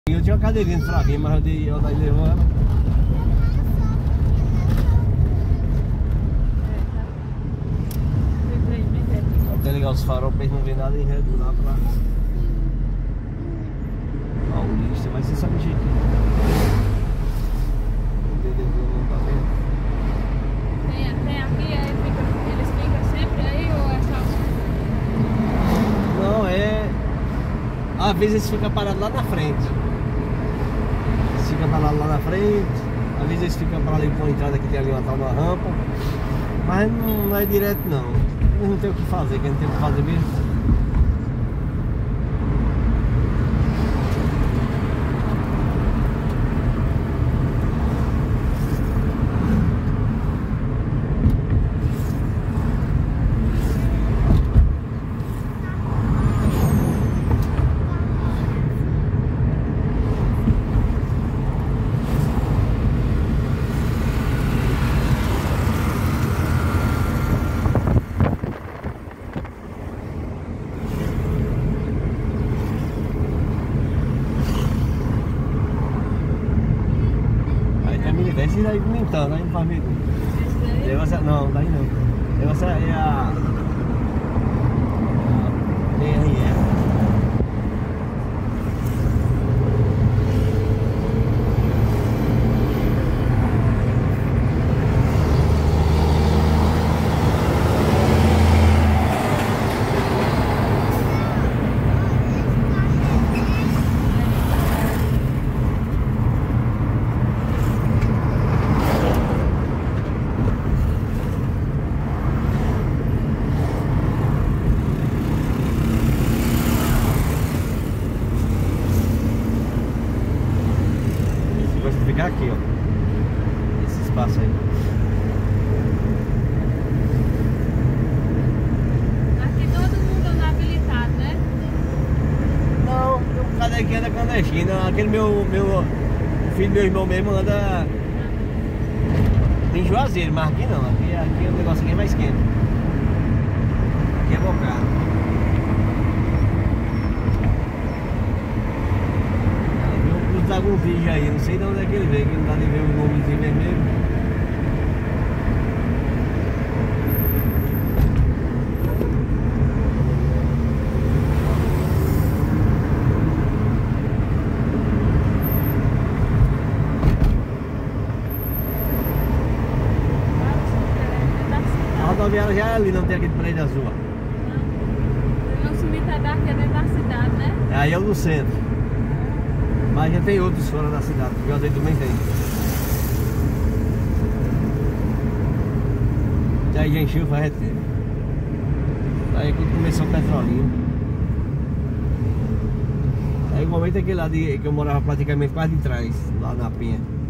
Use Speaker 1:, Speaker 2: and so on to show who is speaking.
Speaker 1: Eu tinha uma cadeirinha de fraquinha, mas eu daí levou ela. Até ligar os farol pra eles não ver nada e regular pra Paulista, mas você sabe o jeito. O dedo não tá vendo.
Speaker 2: Tem aqui, aí eles ficam sempre aí ou é só?
Speaker 1: Não, é. Às vezes eles ficam parados lá na frente. Eles ficam parados lá na frente. Às vezes eles ficam parados ali com a entrada que tem ali uma tal da rampa. Mas não é direto não. Eles não tem o que fazer, que não tem o que fazer mesmo. Esse daí pimentando, aí não faz medo. Não, daí não. O negócio é a DRE. Ficar aqui, ó, esse espaço aí.
Speaker 2: Aqui todo mundo anda habilitado, né?
Speaker 1: Não, tem um cara que anda clandestino. Aquele o filho do meu irmão mesmo anda em Juazeiro, mas aqui não. Aqui o negócio aqui é mais quente. Aqui é bocado. Tá com um vídeo aí, não sei de onde é que ele veio, que não dá de ver o nomezinho vermelho. A rodoviária já é ali, não tem aquele prédio azul.
Speaker 2: O nosso Mitadar que é dentro da cidade, né?
Speaker 1: Aí é o do centro. Mas já tem outros fora da cidade, porque o Juazeiro também tem. Aí já encheu faz tempo. Aí quando começou o petrolinho. Aí o momento é aquele lá que eu morava praticamente quase de trás, lá na Penha.